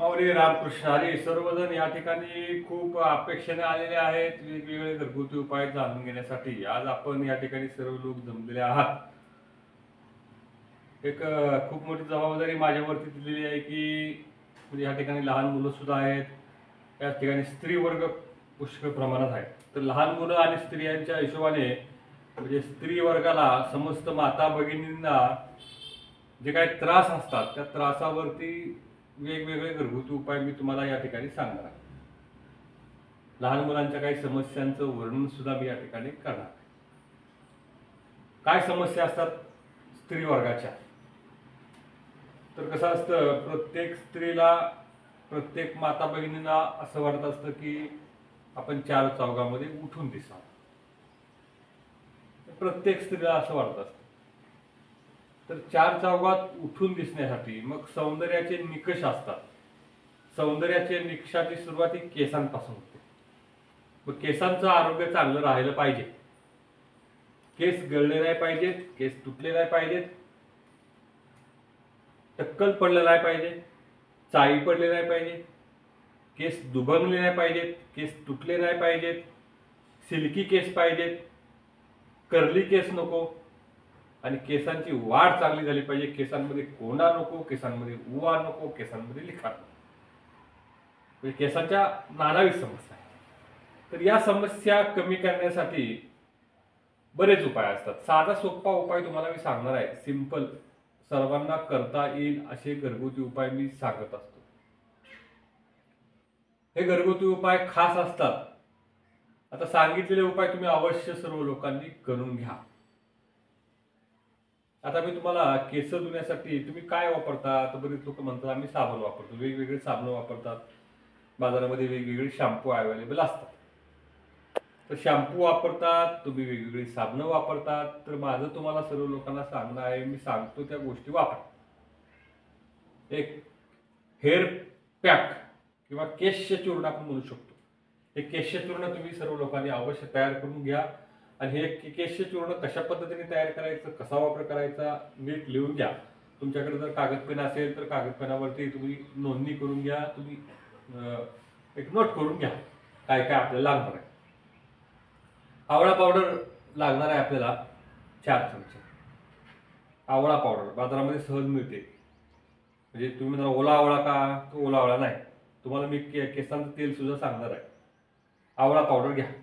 माऊली रामकृष्ण हरी. सर्वजण या ठिकाणी खूप अपेक्षेने आलेले आहेत वेगवेगळे घरगुती उपाय जाणून घेण्यासाठी. आज आपण या ठिकाणी सर्व लोक जमलेले आहात. एक खूप मोठी जबाबदारी माझ्यावरती दिलेली आहे की म्हणजे या ठिकाणी लहान मुलं सुद्धा आहेत. या ठिकाणी स्त्री वर्ग पुष्कळ प्रमाणात आहे. तर लहान मुलं आणि स्त्रियांच्या हिशोबाने म्हणजे स्त्री वर्गाला समस्त माता भगिनींना जे काही त्रास असतात त्या त्रासावरती वेगवेगळे घरगुती उपाय मी तुम्हाला या ठिकाणी सांगणार आहे. लहान मुलांच्या काही समस्यांचं वर्णन सुद्धा मी या ठिकाणी करणार आहे. काय समस्या असतात स्त्री वर्गाच्या? तर कसं असतं, प्रत्येक स्त्रीला प्रत्येक माता भगिनीला असं वाटत असतं की आपण चार चौघामध्ये उठून दिसावं. प्रत्येक स्त्रीला असं वाटत असतं. तर चार चौघात उठून दिसण्यासाठी मग सौंदर्याचे निकष असतात. सौंदर्याच्या निकषाची सुरुवात ही केसांपासून होते. मग केसांचं आरोग्य चांगलं राहिलं पाहिजे. केस गळले नाही पाहिजेत, केस तुटले नाही पाहिजेत, टक्कल पडले नाही पाहिजे, चाळी पडले नाही पाहिजे, केस दुभंगले नाही पाहिजेत, केस तुटले नाही पाहिजेत, सिल्की केस पाहिजेत, कर्ली केस नको, आणि केसांची वाढ चांगली झाली पाहिजे. केसांमध्ये कोंडा नको, केसांमध्ये उवा नको, केसांमध्ये लिखाण नको. म्हणजे केसांच्या नानाविध समस्या आहेत. तर या समस्या कमी करण्यासाठी बरेच उपाय असतात. साधा सोपा उपाय तुम्हाला मी सांगणार आहे. सिंपल, सर्वांना करता येईल असे घरगुती उपाय मी सांगत असतो. हे घरगुती उपाय खास असतात. आता सांगितलेले उपाय तुम्ही अवश्य सर्व लोकांनी करून घ्या. आता मी तुम्हाला केस धुण्यासाठी तुम्ही काय वापरता? तर बरेच लोक म्हणतात आम्ही साबण वापरतो. वेगवेगळे साबण वापरतात. बाजारामध्ये वेगवेगळे शॅम्पू अवेलेबल असतात. तर शॅम्पू वापरतात, तुम्ही वेगवेगळी साबणं वापरतात. तर माझं तुम्हाला सर्व लोकांना सांगणं आहे, मी सांगतो त्या गोष्टी वापरा. एक हेअर पॅक किंवा केश चूर्ण आपण म्हणू शकतो. हे केश चूर्ण तुम्ही सर्व लोकांनी अवश्य तयार करून घ्या. आणि हे केश चूर्ण कशा पद्धतीने तयार करायचं, कसा वापर करायचा, नीट लिहून घ्या. तुमच्याकडे जर कागद पेन असेल तर कागद पेनावरती तुम्ही नोंदणी करून घ्या. तुम्ही एक नोट करून घ्या काय काय आपल्याला लागणार आहे. आवळा पावडर लागणार आहे आपल्याला 4 चमचे. आवळा पावडर बाजारामध्ये सहज मिळते. म्हणजे तुम्ही म्हणा ओला आवळा का? तो ओला आवळा नाही. तुम्हाला मी केसांचं तेल सुद्धा सांगणार आहे. आवळा पावडर घ्या.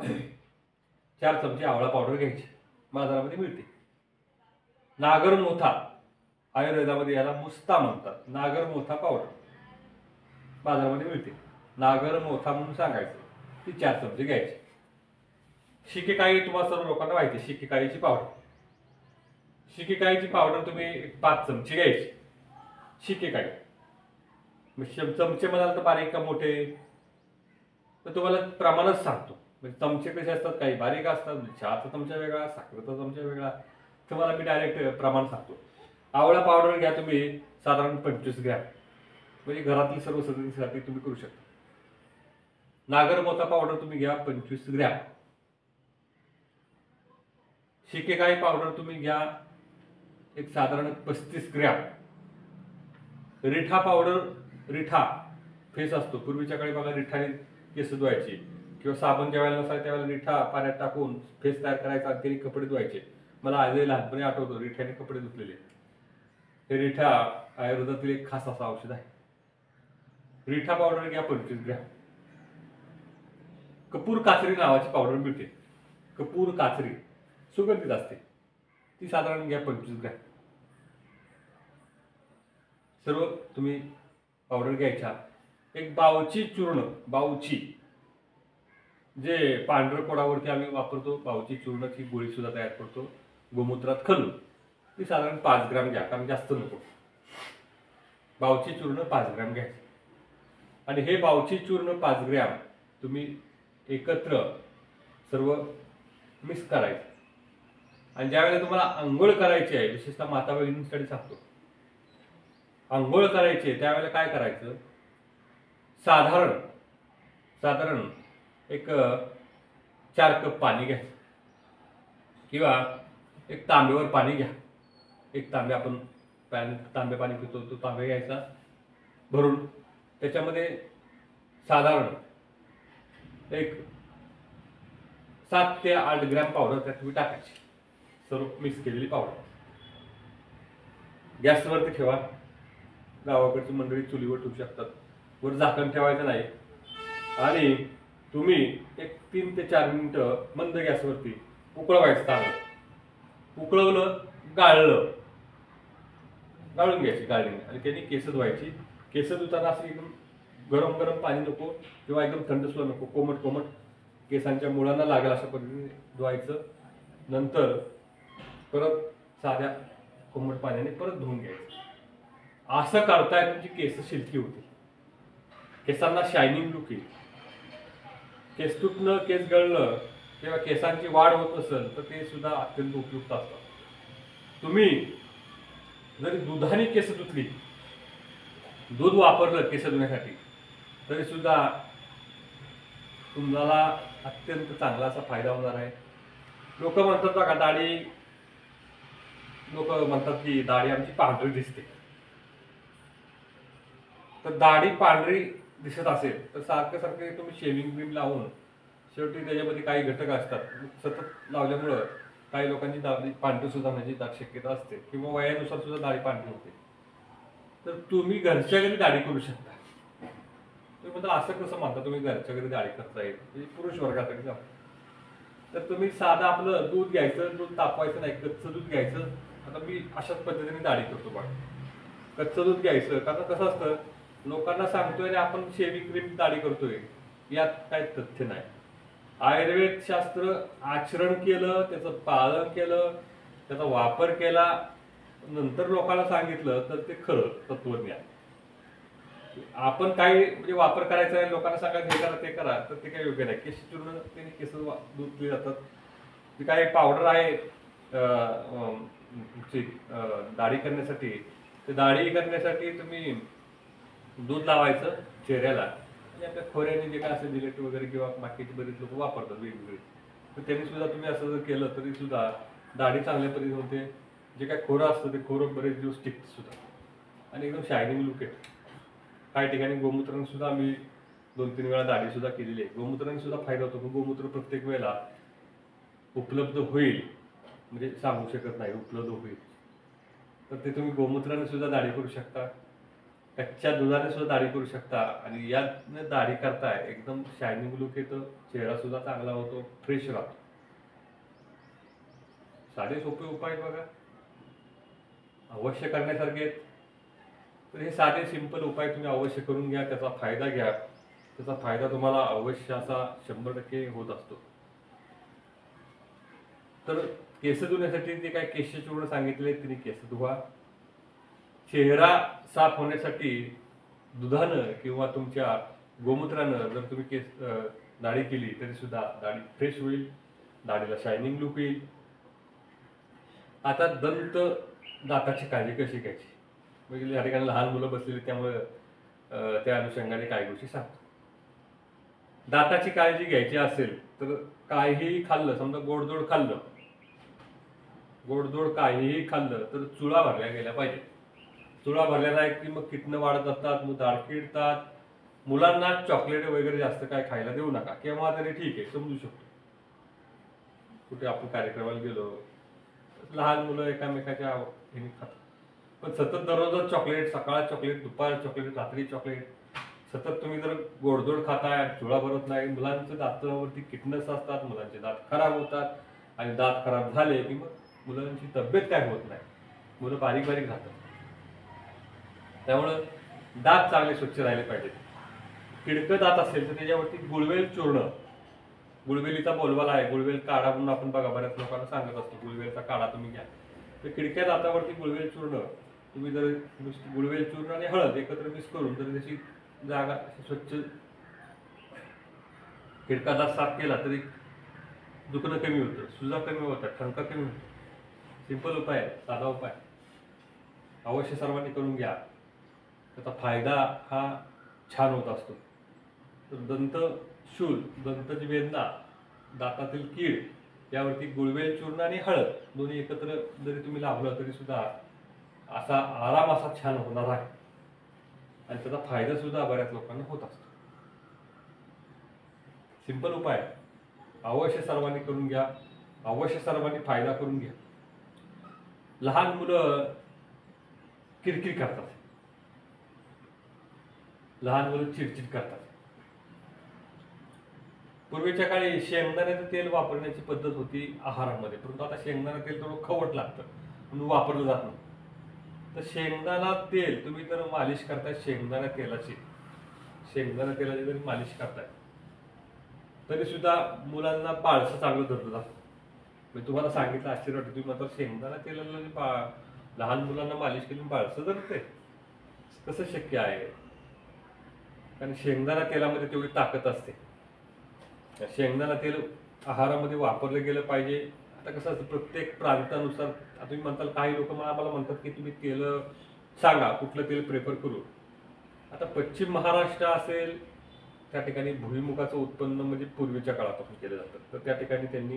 4 चमचे आवळा पावडर घ्यायची. बाजारामध्ये मिळते. नागरमोथा, आयुर्वेदामध्ये याला मुस्ता म्हणतात. नागरमोथा पावडर बाजारामध्ये मिळते. नागरमोथा म्हणून सांगायचं. ती 4 चमचे घ्यायची. शिकेकाई तुम्हाला सर्व लोकांना माहिती आहे. शिकेकाईची पावडर. शिकेकाईची पावडर तुम्ही 5 चमचे घ्यायची. शिकेकाई चमचे म्हणाल तर बारीक का मोठे? तर तुम्हाला प्रमाणच सांगतो. म्हणजे चमचे कसे असतात, काही बारीक असतात. चहाचा चमचा वेगळा, साखरेचा चमचा वेगळा. तुम्हाला मी डायरेक्ट प्रमाण सांगतो. आवळा पावडर घ्या तुम्ही साधारण 25 ग्रॅम. म्हणजे घरातील सर्व सदस्यांसाठी तुम्ही करू शकता. नागरमोथा पावडर तुम्ही घ्या 25 ग्रॅम. शिकेकाई पावडर तुम्ही घ्या एक साधारण 35 ग्रॅम. रिठा पावडर, रिठा फेस असतो. पूर्वीच्या काळी बघा रिठाने केस धुवायचे किंवा साबण ज्यावेळेला नसायचा त्यावेळेला रिठा पाण्यात टाकून फेस तयार करायचा आणि त्याने कपडे धुवायचे. मला आजही लहानपणी आठवतो रिठ्याने कपडे धुतलेले. हे रिठा आयुर्वेदातील एक खास असा औषध आहे. रिठा पावडर घ्या 25 ग्रॅम. कपूर काचरी नावाची पावडर मिळते. कपूर काचरी सुगंधित असते. ती साधारण घ्या 25 ग्रॅम. सर्व तुम्ही पावडर घ्यायच्या. एक बावची चूर्ण, बावची जे पांढरं पोडावरती आम्ही वापरतो, बावची चूर्णाची गोळी सुद्धा तयार करतो गोमूत्रात घालून. ती साधारण 5 ग्रॅम घ्या, कारण जास्त नको. बावची चूर्ण 5 ग्रॅम घ्यायचं. आणि हे बावची चूर्ण 5 ग्रॅम तुम्ही एकत्र सर्व मिक्स करायचं. आणि ज्यावेळेला तुम्हाला आंघोळ करायची आहे, विशेषतः माता भगिनींसाठी सांगतो, आंघोळ करायची त्यावेळेला काय करायचं, साधारण साधारण एक 4 कप पाणी घ्या किंवा एक तांब्यावर पाणी घ्या. एक तांबे आपण तांबे पाणी पितो तो तांबे घ्यायचा भरून. त्याच्यामध्ये साधारण एक 7 ते 8 ग्रॅम पावडर त्यात तुम्ही टाकायची, सर्व मिक्स केलेली पावडर. गॅसवरती ठेवा. गावाकडची मंडळी चुलीवर ठेवू शकतात. वर झाकण ठेवायचं नाही. आणि तुम्ही एक 3 ते 4 मिनिटं मंद गॅसवरती उकळवायचं चांगलं. उकळवलं, गाळलं, गाळून घ्यायची गाळणीने आणि त्यांनी केस धुवायची. केस धुताना असं एकदम गरम गरम पाणी नको किंवा एकदम थंड सुद्धा नको, कोमट कोमट केसांच्या मुळांना लागेल अशा पद्धतीने धुवायचं. नंतर परत साध्या कोमट पाण्याने परत धुवून घ्यायचं. असं करताय तुमची केस सिल्की होतील, केसांना शायनिंग लुक येईल. केस तुटणं, केस गळणं किंवा केसांची वाढ होत असेल तर ते सुद्धा अत्यंत उपयुक्त असतात. तुम्ही जरी दुधाने केस धुतली, दूध वापरलं केस धुण्यासाठी, तरी सुद्धा तुम्हाला अत्यंत चांगला असा फायदा होणार आहे. लोक म्हणतात बघा, लोक म्हणतात की दाढी आमची पांढरी दिसते. तर दाढी पांढरी दिसत असेल तर सारखं सारखं तुम्ही शेविंग क्रीम लावून, शेवटी त्याच्यामध्ये काही घटक असतात सतत लावल्यामुळं काही लोकांची दाढी पांढरी सुद्धा होण्याची शक्यता असते किंवा वयानुसार सुद्धा दाढी पांढरी होते. तर तुम्ही घरच्या घरी दाढी करू शकता. तुम्ही म्हणता असं कसं म्हणता तुम्ही घरच्या घरी दाढी करता येईल, म्हणजे पुरुष वर्गासाठी जाऊ. तर तुम्ही साधं आपलं दूध घ्यायचं, दूध तापवायचं नाही, कच्चं दूध घ्यायचं. आता मी अशाच पद्धतीने दाढी करतो बघा. कच्चं दूध घ्यायचं, कारण कसं असतं, लोकांना सांगतोय आणि आपण शेविंग क्रीम दाढी करतोय, यात काय तथ्य नाही. आयुर्वेद शास्त्र आचरण केलं, त्याचं पालन केलं, त्याचा वापर केला, नंतर लोकांना सांगितलं तर ते खरं तत्वज्ञान. आपण काही म्हणजे वापर करायचा आहे, लोकांना सांगायचं हे करा ते करा, तर ते काही योग्य नाही. केस चूर्ण त्याने केस धुतले जातात. ती काही पावडर आहे दाढी करण्यासाठी, ते दाढी करण्यासाठी तुम्ही दूध लावायचं चेहऱ्याला आणि आपल्या खोऱ्याने जे काय असेल जिलेट वगैरे किंवा बाकीचे बरेच लोक वापरतात वेगवेगळे, तर त्यांनी सुद्धा तुम्ही असं जर केलं तरी सुद्धा दाढी चांगल्या पद्धतीने होते. जे काय खोरं असतं ते खोरं बरेच दिवस टिकतं सुद्धा आणि एकदम शायनिंग लुक येतं. काही ठिकाणी गोमूत्राने सुद्धा आम्ही 2-3 वेळा दाढी सुद्धा केलेली आहे. गोमूत्राने सुद्धा फायदा होतो, पण गोमूत्र प्रत्येक वेळेला उपलब्ध होईल म्हणजे सांगू शकत नाही उपलब्ध होईल. तर ते तुम्ही गोमूत्राने सुद्धा दाढी करू शकता, कच्च्या दुधाने सुद्धा दाढी करू शकता आणि यातनं दाढी करताय एकदम शायनिंग लुक येतं, चेहरा सुद्धा चांगला होतो, फ्रेश राहतो. साधे सोपे उपाय बघा, अवश्य करण्यासारखे आहेत. तर हे साधे सिंपल उपाय तुम्ही अवश्य करून घ्या, त्याचा फायदा घ्या. त्याचा फायदा तुम्हाला अवश्य असा 100% होत असतो. तर केस धुण्यासाठी जे काही केश चूर्ण सांगितले त्यांनी केस धुवा. चेहरा साफ होण्यासाठी दुधानं किंवा तुमच्या गोमूत्रानं जर तुम्ही दाढी केली तरी सुद्धा दाढी फ्रेश होईल, दाढीला शायनिंग लुक येईल. आता दाताची काळजी कशी घ्यायची, म्हणजे या ठिकाणी लहान मुलं बसलेली त्यामुळे त्या अनुषंगाने काही गोष्टी सांगतो. दाताची काळजी घ्यायची असेल तर काहीही खाल्लं, समजा गोडधोड काहीही खाल्लं तर चुळा भरल्या गेल्या पाहिजे. चुळा भरल्या नाही की मग किटणं वाढत असतात, मग दाढ किडतात. मुलांना चॉकलेट वगैरे जास्त काय खायला देऊ नका, केव्हा तरी ठीक आहे समजू शकतो. कुठे आपण कार्यक्रमाला गेलो, लहान मुलं एकामेकाच्या ह्याने खातात, पण सतत दररोज चॉकलेट, सकाळ चॉकलेट, दुपार चॉकलेट, रात्री चॉकलेट, सतत तुम्ही जर गोडधोड खाताय, चुळा भरत नाही, मुलांच्या दातावरती किटणस असतात, मुलांचे दात खराब होतात आणि दात खराब झाले की मग मुलांची तब्येत काय होत नाही, मुलं बारीक बारीक राहतात. त्यामुळं दात चांगले स्वच्छ राहिले पाहिजेत. किडकं दात असेल तर त्याच्यावरती गुळवेल चूर्ण, गुळवेलीचा बोलवाला आहे, गुळवेल काढा म्हणून आपण बघा बऱ्याच लोकांना सांगत असतो, गुळवेलचा काढा तुम्ही घ्या. तर किडक्या दातावरती गुळवेल चूर्ण तुम्ही जर गुळवेल चूर्ण आणि हळद एकत्र मिक्स करून जर त्याची जागा स्वच्छ किडका दात साफ केला तरी दुखणं कमी होतं, सुजा कमी होतात, ठणका कमी होतो. सिंपल उपाय आहे, साधा उपाय, अवश्य सर्वांनी करून घ्या. त्याचा फायदा हा छान होत असतो. तर दंताची वेदना, दातातील कीड यावरती गुळवेल चूर्ण आणि हळद दोन्ही एकत्र जरी तुम्ही लावलं तरी सुद्धा असा आराम असा छान होणार आहे. आणि त्याचा फायदा सुद्धा बऱ्याच लोकांना होत असतो. सिंपल उपाय अवश्य सर्वांनी करून घ्या, अवश्य सर्वांनी फायदा करून घ्या. लहान मुलं किरकिर करतात, लहान मुलं चिडचिड करतात. पूर्वीच्या काळी शेंगदाण्याचं तेल वापरण्याची पद्धत होती आहारामध्ये, परंतु आता शेंगदाणा तेल थोडं खवट लागतं म्हणून वापरलं जात नाही. तर शेंगदाणा तेल तुम्ही जर मालिश करताय, शेंगदाणा तेलाची जरी मालिश करताय तरी सुद्धा मुलांना पाळसं चांगलं धरलं जातं. मी तुम्हाला सांगितलं आश्चर्य वाटतं, तुम्ही मात्र शेंगदाणा तेलाला लहान मुलांना मालिश केली पाळसं धरते, कसं शक्य आहे? कारण शेंगदाणा तेलामध्ये तेवढी ताकद असते. शेंगदाणा तेल आहारामध्ये वापरलं गेलं पाहिजे. आता कसं असतं प्रत्येक प्रांतानुसार, आता तुम्ही म्हणताल काही लोक आम्हाला म्हणतात की तुम्ही तेल सांगा कुठलं तेल प्रेफर करू. आता पश्चिम महाराष्ट्र असेल त्या ठिकाणी भुईमुगाचं उत्पन्न म्हणजे पूर्वीच्या काळापासून केलं जातं, तर त्या ठिकाणी त्यांनी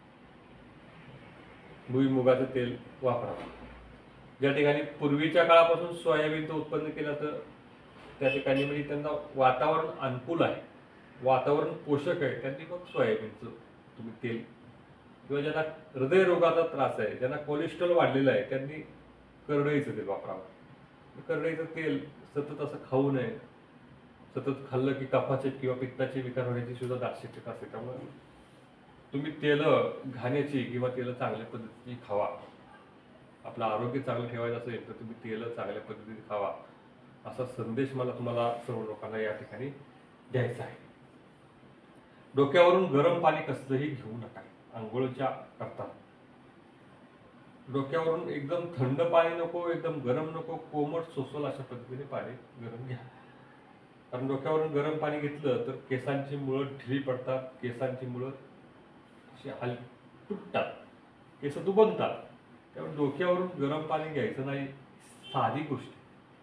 भुईमुगाचं तेल वापरावं. ज्या ठिकाणी पूर्वीच्या काळापासून सोयाबीनचं उत्पन्न केलं तर त्या ठिकाणी म्हणजे त्यांना वातावरण अनुकूल आहे, वातावरण पोषक आहे, त्यांनी मग सोयाबीनचं तुम्ही तेल, किंवा ज्यांना हृदयरोगाचा त्रास आहे, ज्यांना कोलेस्ट्रॉल वाढलेलं आहे, त्यांनी करडईचं तेल वापरावं. करडईचं तेल सतत असं खाऊ नये. सतत खाल्लं की कफाचे किंवा पित्ताचे विकार होण्याची सुद्धा दाट शक्यता असते. त्यामुळे तुम्ही तेल घाण्याची किंवा तेल चांगल्या पद्धतीने खावा. आपलं आरोग्य चांगलं ठेवायचं असेल तर तुम्ही तेल चांगल्या पद्धतीने खावा, असा संदेश मला तुम्हाला सर्व लोकांना या ठिकाणी द्यायचा आहे. डोक्यावरून गरम पाणी कसलंही घेऊ नका आंघोळीच्या करताना. डोक्यावरून एकदम थंड पाणी नको, एकदम गरम नको, कोमट सोसल अशा पद्धतीने पाणी गरम घ्या. कारण डोक्यावरून गरम पाणी घेतलं तर केसांची मुळं ढिली पडतात, केसांची मुळं अशी तुटतात, केस दुबनतात. त्यामुळे डोक्यावरून गरम पाणी घ्यायचं नाही. साधी गोष्ट,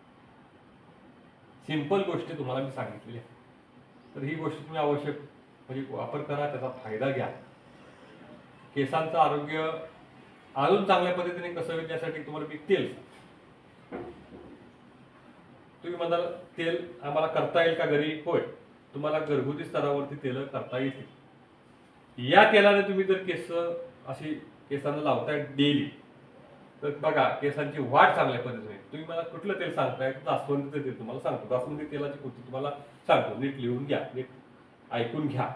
सिंपल गोष्ट तुम्हाला मी सांगितलेली आहे. तर ही गोष्ट तुम्ही आवश्यक म्हणजे वापर करा, त्याचा फायदा घ्या. केसांचं आरोग्य अजून चांगल्या पद्धतीने कसं होईल यासाठी तुम्हाला मी तेल, तुम्ही म्हणाल तेल आम्हाला करता येईल का घरी? होय, तुम्हाला घरगुती स्तरावरती तेल करता येतील. या तेलाने तुम्ही जर केस अशी केसांना लावताय डेली तर बघा केसांची वाढ चांगल्या पद्धतीने. तुम्ही मला कुठलं तेल सांगताय? जास्वंदीचं तेल तुम्हाला सांगतो. जास्वंदी तेलाची कृती तुम्हाला सांगतो, नीट लिहून घ्या, नीट ऐकून घ्या.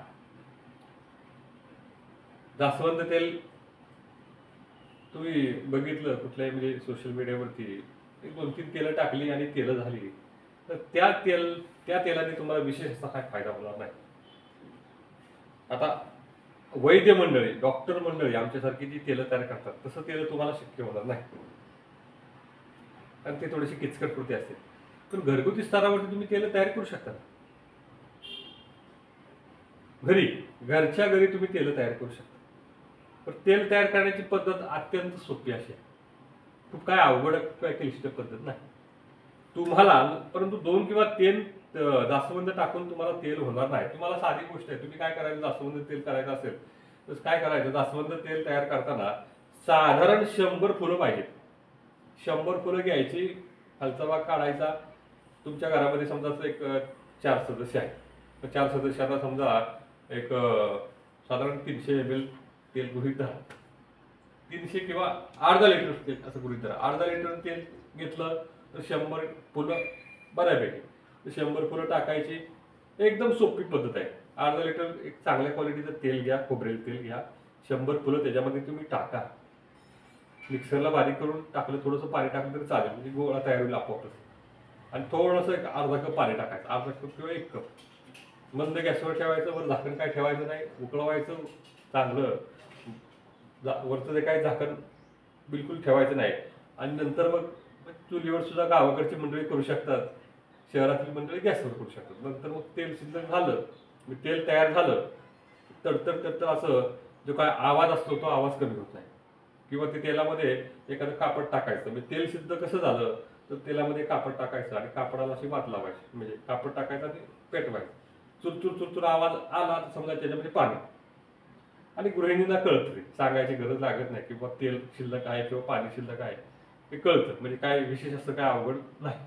जास्वंद तेल तुम्ही बघितलं कुठल्याही म्हणजे सोशल मीडियावरती 2-3 तेलं टाकली आणि तेलं झाली तर त्या तेलाने तुम्हाला विशेष असा काय फायदा होणार नाही. आता वैद्य मंडळी, डॉक्टर मंडळी आमच्यासारखी जी तेलं तयार करतात तसं तेल तुम्हाला शक्य होणार नाही, कारण ते थोडीशी किचकट कृती असते. पण घरगुती स्तरावरती तुम्ही तेल तयार करू शकता. घरच्या घरी तुम्ही तेल तयार करू शकता. पण तेल तयार करण्याची पद्धत अत्यंत सोपी अशी आहे, खूप काय अवघड किंवा क्लिष्ट पद्धत नाही तुम्हाला. परंतु 2 किंवा 3 जास्वंद टाकून तुम्हाला तेल होणार नाही. तुम्हाला साधी गोष्ट आहे, तुम्ही काय करायचं, जास्वंद तेल करायचं असेल तर काय करायचं, जास्वंद तेल तयार करताना साधारण 100 फुलं पाहिजेत. 100 फुलं घ्यायची, खालचा भाग काढायचा. तुमच्या घरामध्ये समजा एक 4 सदस्य आहे, तर 4 सदस्यांना समजा एक साधारण 300 ml तेल गृहीत धरा. 300 किंवा अर्धा लिटर तेल असं गृहीत धरा. अर्धा लिटर तेल घेतलं तर 100 फुलं बऱ्यापैकी. 100 फुलं टाकायची. एकदम सोपी पद्धत आहे. अर्धा लिटर एक चांगल्या क्वालिटीचं तेल घ्या, खोबरेल तेल घ्या. 100 फुलं त्याच्यामध्ये तुम्ही टाका. मिक्सरला बारीक करून टाकलं, थोडंसं पाणी टाकलं तरी चालेल, म्हणजे गोळा तयार होईल आपोआपच. आणि थोडंसं एक अर्धा कप पाणी टाकायचं, अर्धा कप किंवा 1 कप. मंद गॅसवर ठेवायचं, वर झाकण काय ठेवायचं नाही, उकळवायचं चांगलं. वरचं जे काही झाकण बिलकुल ठेवायचं नाही. आणि नंतर मग चुलीवर सुद्धा गावाकडची मंडळी करू शकतात, शहरातली मंडळी गॅसवर करू शकतात. नंतर मग तेल शिल्लक झालं, तेल तयार झालं, तडतड असं जो काय आवाज असतो तो आवाज कमी होत नाही. किंवा ते तेलामध्ये एखादं कापड टाकायचं, म्हणजे तेल सिद्ध कसं झालं तर तेलामध्ये कापड टाकायचं आणि कापडाला अशी वात लावायची, म्हणजे कापड टाकायचं आणि पेटवायचं. चुरचुर आवाज आला तर समजा त्याच्यामध्ये पाणी. आणि गृहिणींना कळतं, सांगायची गरज लागत नाही किंवा तेल शिल्लक आहे किंवा पाणी शिल्लक आहे, ते कळतं. म्हणजे काय विशेष असं काय अवघड नाही.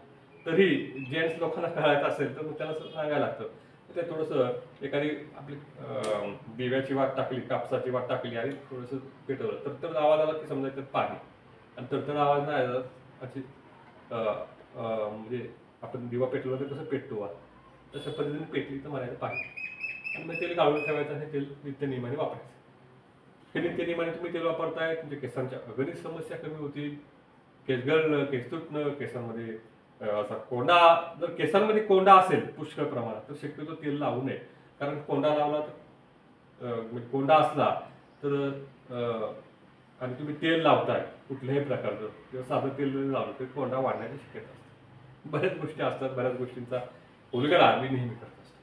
तरी जेंट्स लोकांना कळायचं असेल तर मग त्याला सांगायला लागतं. ते थोडंसं एखादी आपली दिव्याची वाट टाकली, कापसाची वाट टाकली आणि थोडंसं पेटवलं तर आवाज आला की समजायचं पाणी. आणि तर आवाज नाही आला अशी म्हणजे आपण दिवा पेटवला तर कसं पेटतो वा तशा पद्धतीने पेटली तर म्हणायचं पाणी. आणि मग तेल गाळून ठेवायचं आणि तेल नित्यनेमाने वापरायचं. हे नित्यनेमाने तुम्ही तेल वापरताय, तुमच्या केसांच्या अगणित समस्या कमी होतील. केस गळणं, केस तुटणं, केसांमध्ये असा कोंडा, जर केसांमध्ये कोंडा असेल पुष्कळ प्रमाणात तर शक्यतो तेल लावू नये. कारण कोंडा लावला तर म्हणजे कोंडा असला तर आणि तुम्ही तेल लावताय कुठल्याही प्रकारचं किंवा साधं तेल जरी लावलं तरी कोंडा वाढण्याची शक्यता असते. बऱ्याच गोष्टी असतात, बऱ्याच गोष्टींचा उलगडा मी नेहमी करत असतो.